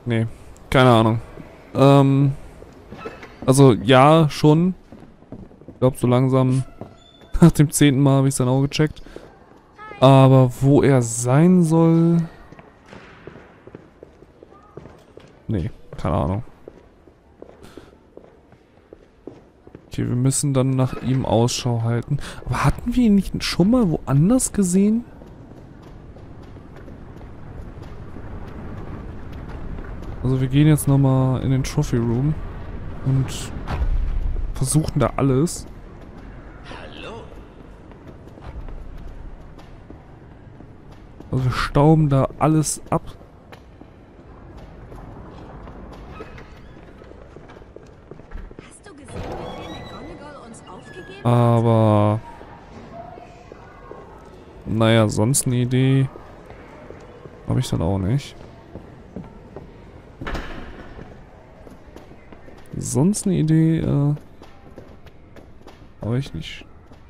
Nee, keine Ahnung. Also ja, schon. Ich glaube, so langsam nach dem 10. Mal habe ich es dann auch gecheckt. Aber wo er sein soll... Nee, keine Ahnung. Okay, wir müssen dann nach ihm Ausschau halten. Aber hatten wir ihn nicht schon mal woanders gesehen? Also wir gehen jetzt nochmal in den Trophy Room und versuchen da alles. Hallo. Also wir stauben da alles ab. Hast du gesehen, wie viel McGonagall uns aufgegeben hat? Aber... Naja, sonst eine Idee habe ich dann auch nicht. Sonst eine Idee, habe ich nicht.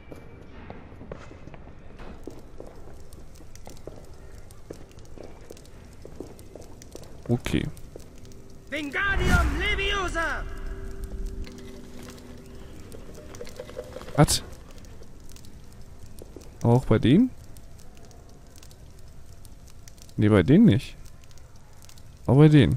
Okay. Wingardium Leviosa! Was? Auch bei denen? Nee, bei denen nicht. Aber bei denen.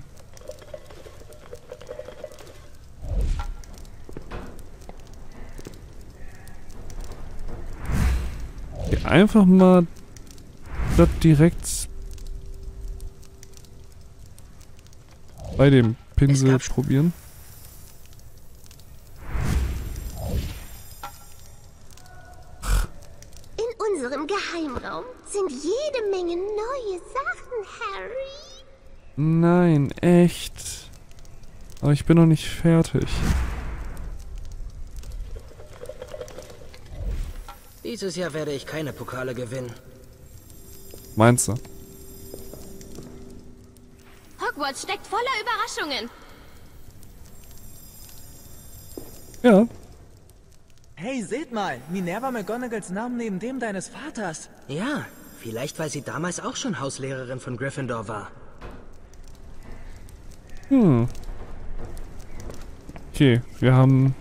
Okay, einfach mal das direkt bei dem Pinsel probieren. In unserem Geheimraum sind jede Menge neue Sachen, Harry. Nein, echt. Aber ich bin noch nicht fertig. Dieses Jahr werde ich keine Pokale gewinnen. Meinst du? Hogwarts steckt voller Überraschungen. Ja. Hey, seht mal, Minerva McGonagalls Namen neben dem deines Vaters. Ja, vielleicht weil sie damals auch schon Hauslehrerin von Gryffindor war. Okay, wir haben...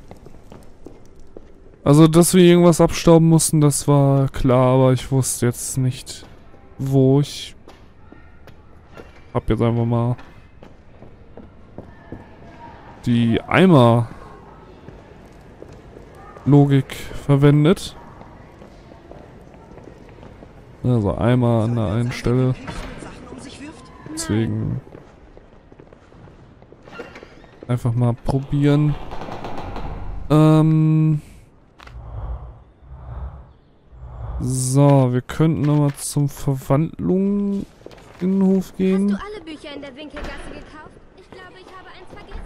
Also, dass wir irgendwas abstauben mussten, das war klar, aber ich wusste jetzt nicht, wo. Ich hab jetzt einfach mal die Eimer-Logik verwendet. Also Eimer an der einen Stelle. Deswegen einfach mal probieren. So, wir könnten nochmal zum Verwandlungsinnenhof Hast gehen. du alle Bücher in der Winkelgasse gekauft? Ich glaube, ich habe eins vergessen.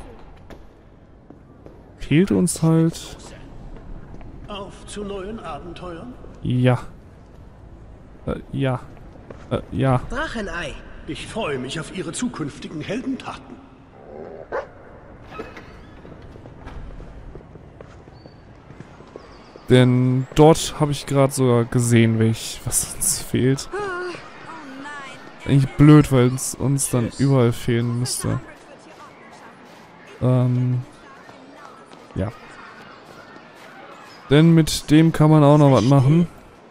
Fehlt uns halt... Auf zu neuen Abenteuern? Ja. Ja. Ja. Drachenei! Ich freue mich auf Ihre zukünftigen Heldentaten. Denn dort habe ich gerade sogar gesehen, was uns fehlt. Eigentlich blöd, weil es uns dann überall fehlen müsste. Ja. Denn mit dem kann man auch noch was machen.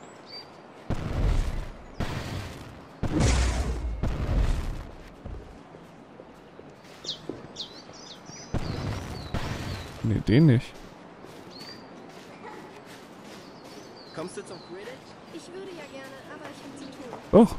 Nee, den nicht. Kommst du zum Quidditch? Ich würde ja gerne, aber ich habe zu tun. Doch.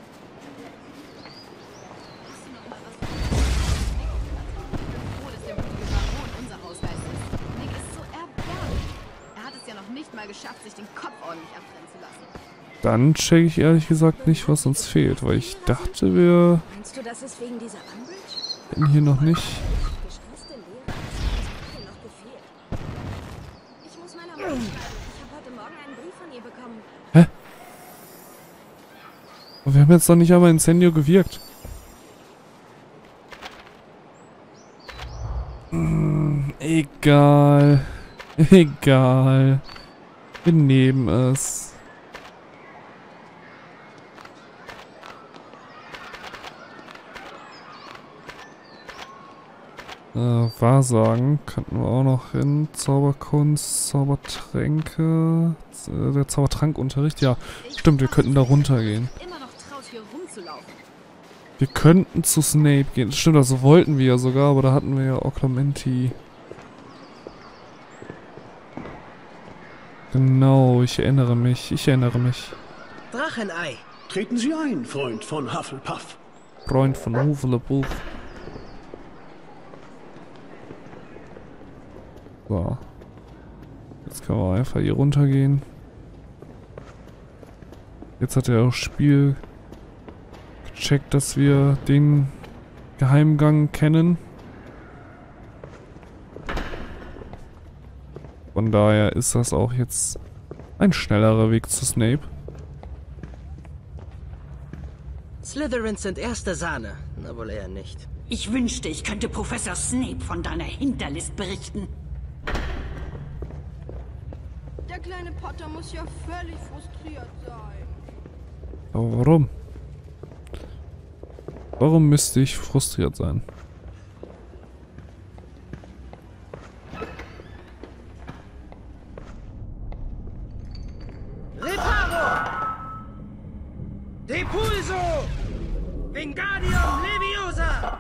Froh, dass der mutige Baron unser Hausgeist ist. Nick ist so erbärmlich. Er hat es ja noch nicht mal geschafft, sich den Kopf ordentlich abtrennen zu lassen. Dann check ich ehrlich gesagt nicht, was uns fehlt, weil ich dachte, wir Meinst du, das ist wegen dieser Umbridge? hätten hier noch nicht... Gestresste Lehrer, das hat mir noch gefehlt. Ich muss meiner Mutter schreiben. Ich habe heute Morgen einen Brief von ihr bekommen. Aber wir haben jetzt doch nicht einmal Incendio gewirkt. Egal. Egal. Wir nehmen es. Wahrsagen könnten wir auch noch hin. Zauberkunst, Zaubertränke, der Zaubertrankunterricht. Ja, stimmt, wir könnten da runtergehen. Immer noch traut, hier rumzulaufen. Wir könnten zu Snape gehen. Stimmt, also wollten wir ja sogar, aber da hatten wir ja Occlumenti. Genau, ich erinnere mich. Drachenei. Treten Sie ein, Freund von Hufflepuff. Freund von Hufflepuff. So. Jetzt können wir einfach hier runtergehen. Jetzt hat er auch Spiel gecheckt, dass wir den Geheimgang kennen. Von daher ist das auch jetzt ein schnellerer Weg zu Snape. Slytherins sind erste Sahne, na wohl eher nicht. Ich wünschte, ich könnte Professor Snape von deiner Hinterlist berichten. Der kleine Potter muss ja völlig frustriert sein. Aber warum? Warum müsste ich frustriert sein? Reparo! Depulso! Wingardium Leviosa!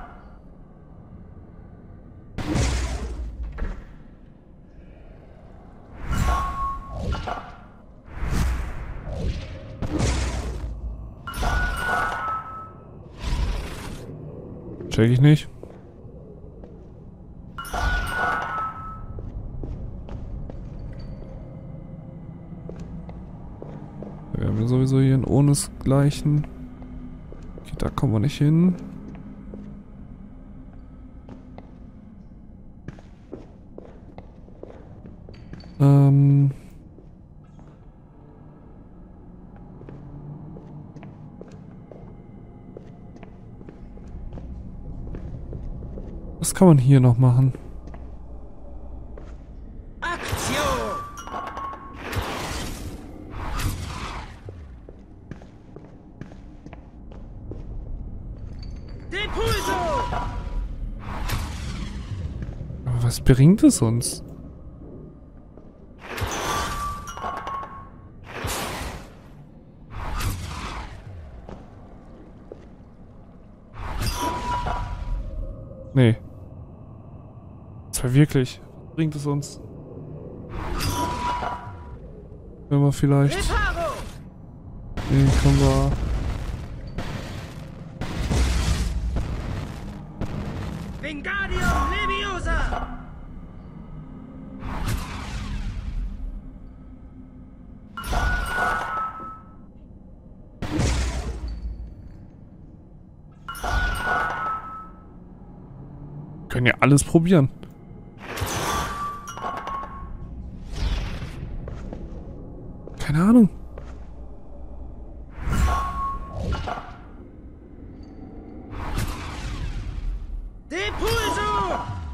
Check ich nicht. Wir haben ja sowieso hier ein ohnesgleichen. Okay, da kommen wir nicht hin. Was kann man hier noch machen? Aktio! Depulso! Aber was bringt es uns? Nee. Das war wirklich. Was bringt es uns? Können wir vielleicht. Reparo! Nee, können wir. Wingardium Leviosa! Können ja alles probieren. Keine Ahnung. Depulso!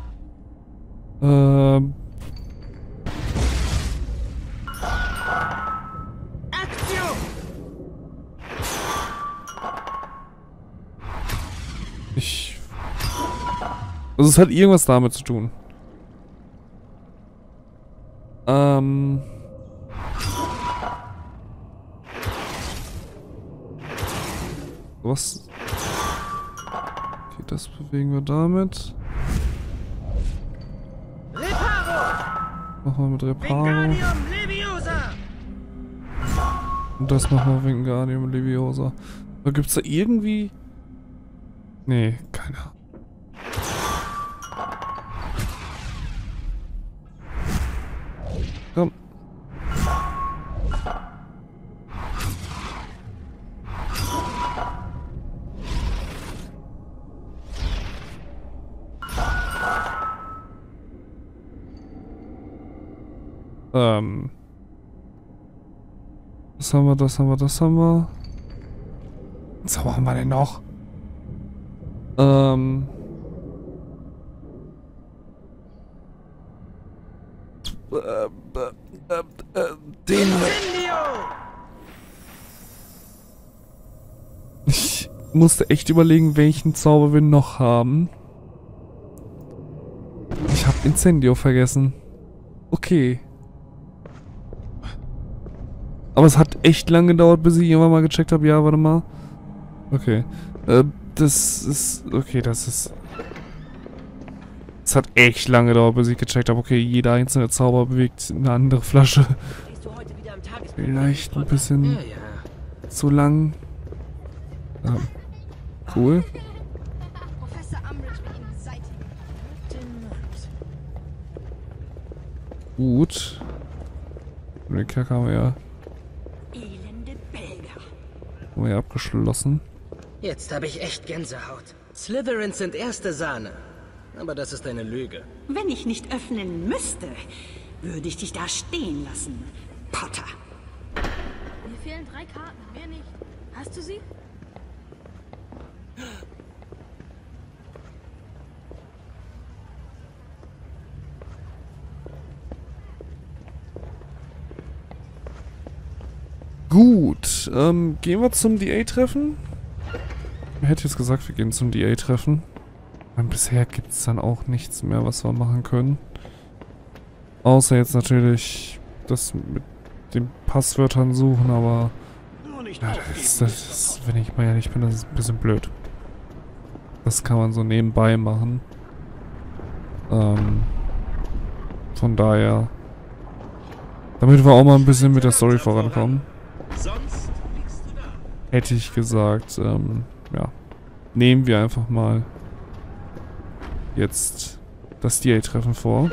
Aktio! Also es hat irgendwas damit zu tun. Was? Okay, das bewegen wir damit. Reparo! Machen wir mit Reparo. Wingardium Leviosa! Und das machen wir Wingardium Leviosa. Aber gibt's da irgendwie... Nee, keine Ahnung. Komm. Das haben wir, das haben wir, das haben wir. Was haben wir denn noch? Den. Ich musste echt überlegen, welchen Zauber wir noch haben. Incendio vergessen. Okay. Aber es hat echt lang gedauert, bis ich irgendwann mal gecheckt habe. Ja, warte mal. Okay. Das ist... Okay, das ist... Es hat echt lange gedauert, bis ich gecheckt habe. Okay, jeder einzelne Zauber bewegt eine andere Flasche. Vielleicht ein bisschen zu lang. Cool. Professor Umbridge will ihn beseitigen. Gut. Den Kerker haben wir ja... Elende Belger. Haben wir ja abgeschlossen. Jetzt habe ich echt Gänsehaut. Slytherins sind erste Sahne. Aber das ist eine Lüge. Wenn ich nicht öffnen müsste, würde ich dich da stehen lassen, Potter. Mir fehlen 3 Karten, mehr nicht. Hast du sie? Gut, gehen wir zum DA-Treffen? Ich hätte jetzt gesagt, wir gehen zum DA-Treffen. Bisher gibt es dann auch nichts mehr, was wir machen können. Außer jetzt natürlich das mit den Passwörtern suchen, aber... Ja, das, wenn ich mal ehrlich bin, das ist ein bisschen blöd. Das kann man so nebenbei machen. Von daher... Damit wir auch mal ein bisschen mit der Story vorankommen. Hätte ich gesagt, ja. Nehmen wir einfach mal jetzt das DA-Treffen vor.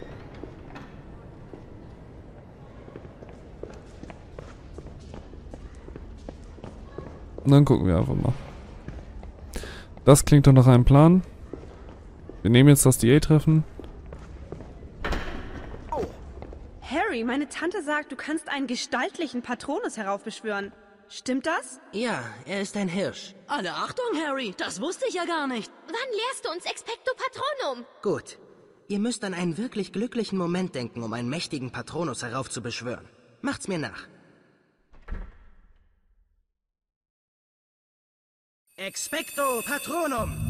Und dann gucken wir einfach mal. Das klingt doch nach einem Plan. Wir nehmen jetzt das DA-Treffen. Harry, meine Tante sagt, du kannst einen gestaltlichen Patronus heraufbeschwören. Stimmt das? Ja, er ist ein Hirsch. Alle Achtung, Harry, das wusste ich ja gar nicht. Wann lehrst du uns Expecto Patronum? Gut. Ihr müsst an einen wirklich glücklichen Moment denken, um einen mächtigen Patronus heraufzubeschwören. Macht's mir nach. Expecto Patronum!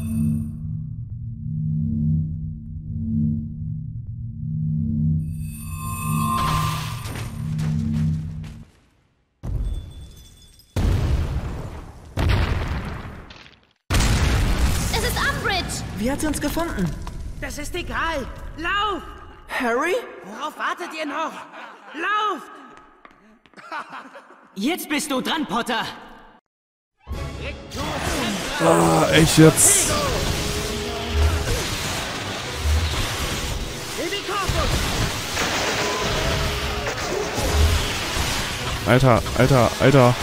Es ist Umbridge! Wie hat sie uns gefunden? Das ist egal! Lauf! Harry? Worauf wartet ihr noch? Lauft! Jetzt bist du dran, Potter. Ah, echt jetzt? Alter, Alter, Alter.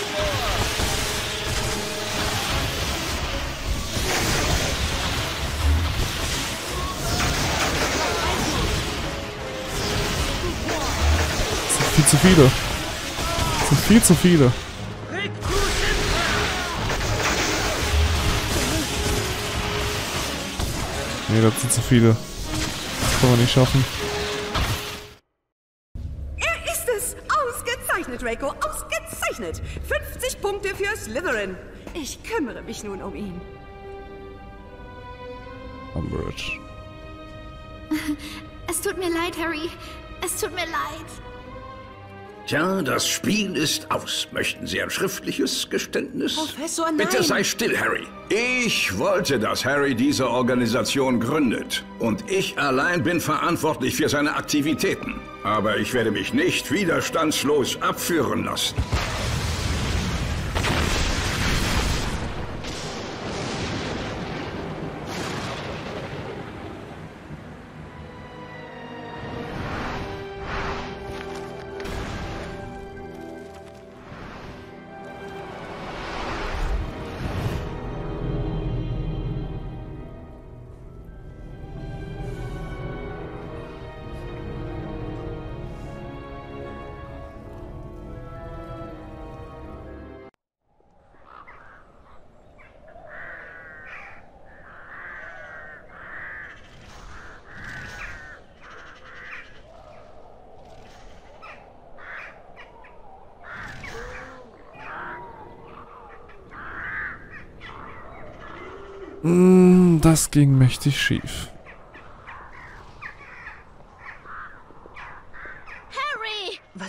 Das sind viel zu viele. Das sind viel zu viele. Nee, das sind zu viele. Das können wir nicht schaffen. Er ist es! Ausgezeichnet, Draco! Ausgezeichnet! 50 Punkte für Slytherin! Ich kümmere mich nun um ihn. Umbridge. Es tut mir leid, Harry. Es tut mir leid. Tja, das Spiel ist aus. Möchten Sie ein schriftliches Geständnis? Professor, nein! Bitte sei still, Harry. Ich wollte, dass Harry diese Organisation gründet. Und ich allein bin verantwortlich für seine Aktivitäten. Aber ich werde mich nicht widerstandslos abführen lassen. Das ging mächtig schief.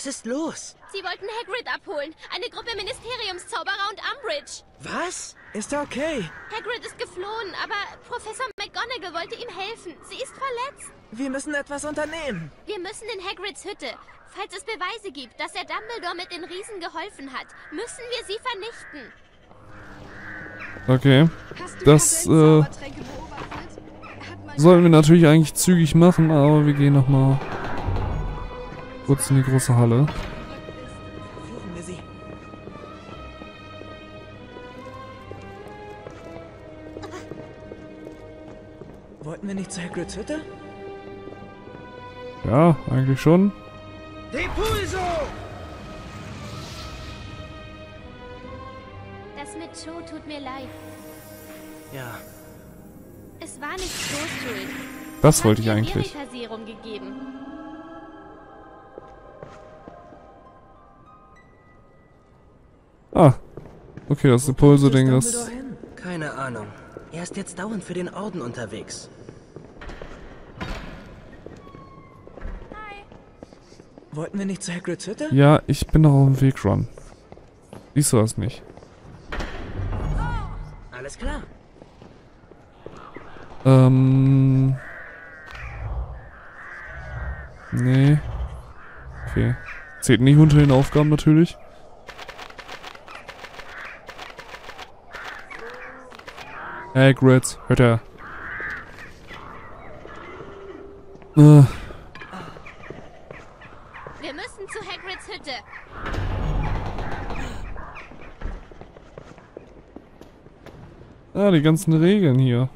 Was ist los? Sie wollten Hagrid abholen. Eine Gruppe Ministeriumszauberer und Umbridge. Was? Ist okay. Hagrid ist geflohen, aber Professor McGonagall wollte ihm helfen. Sie ist verletzt. Wir müssen etwas unternehmen. Wir müssen in Hagrids Hütte. Falls es Beweise gibt, dass er Dumbledore mit den Riesen geholfen hat, müssen wir sie vernichten. Okay. Hast du Das, Zaubertränke beobachtet? Hat mal sollten wir natürlich eigentlich zügig machen, aber wir gehen nochmal kurz in die große Halle. Verfluchen wir sie. Wollten wir nicht zu Hagrids Hütte? Ja, eigentlich schon. Depulso! Das mit Cho tut mir leid. Ja, Es war nicht Cho's Schuld. Das wollte ich Hat ihr eigentlich. Verita-Serum gegeben. Ah. Okay, das Impulse-Ding, Wo das... ist Dumbledore hin? keine Ahnung. Er ist jetzt dauernd für den Orden unterwegs. Wollten wir nicht zu Hagrids Hütte? Ja, ich bin noch auf dem Weg, Ron. Siehst du das nicht? Alles klar. Nee. Okay. Zählt nicht unter den Aufgaben natürlich. Hagrid, hört er. Wir müssen zu Hagrids Hütte. Ah, die ganzen Regeln hier.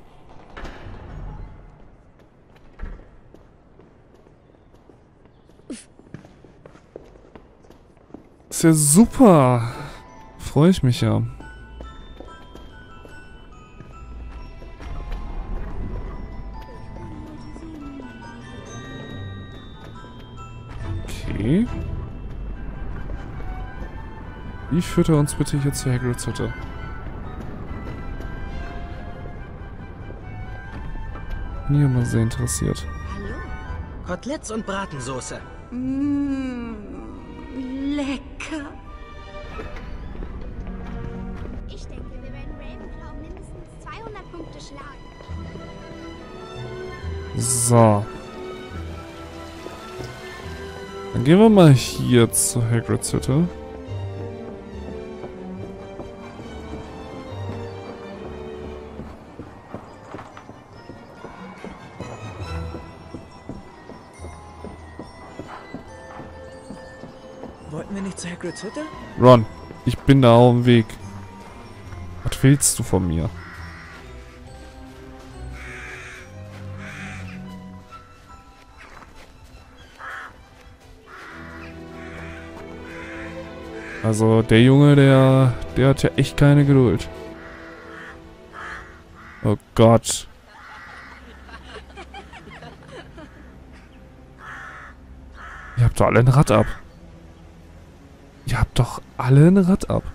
Ist ja super. Freue ich mich ja. Okay. Wie führt er uns bitte hier zu Hagrids Hütte? Bin hier mal sehr interessiert. Hallo? Koteletts und Bratensoße. Lecker. Ich denke, wir werden Ravenclaw mindestens 200 Punkte schlagen. So. Dann gehen wir mal hier zu Hagrids Hütte. Wollten wir nicht zu Hagrids Hütte? Ron, ich bin da auf dem Weg. Was willst du von mir? Also, der Junge, der hat ja echt keine Geduld. Oh Gott. Ihr habt doch alle ein Rad ab. Ihr habt doch alle ein Rad ab.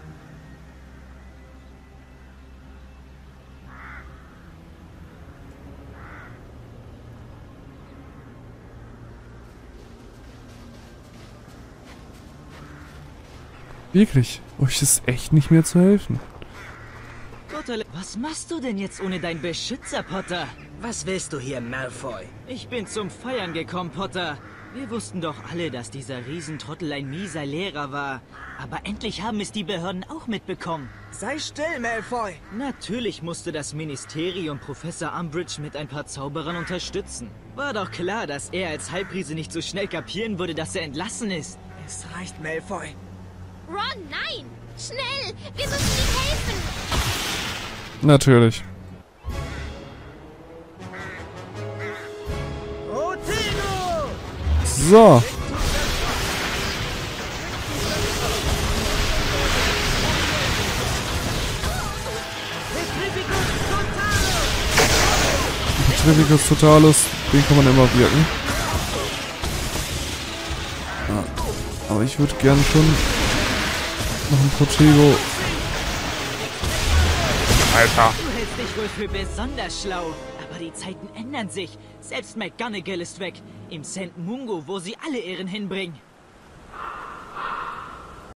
Wirklich, euch ist echt nicht mehr zu helfen. Was machst du denn jetzt ohne deinen Beschützer, Potter? Was willst du hier, Malfoy? Ich bin zum Feiern gekommen, Potter. Wir wussten doch alle, dass dieser Riesentrottel ein mieser Lehrer war. Aber endlich haben es die Behörden auch mitbekommen. Sei still, Malfoy. Natürlich musste das Ministerium Professor Umbridge mit ein paar Zauberern unterstützen. War doch klar, dass er als Halbriese nicht so schnell kapieren würde, dass er entlassen ist. Es reicht, Malfoy. Ron, nein! Schnell! Wir müssen ihm helfen! Natürlich. So. Trivicus Totalus, den kann man immer wirken. Ja, aber ich würde gern schon noch ein Protego. Alter. Du hältst dich wohl für besonders schlau. Aber die Zeiten ändern sich. Selbst McGonagall ist weg. Im St. Mungo, wo sie alle Ehren hinbringen.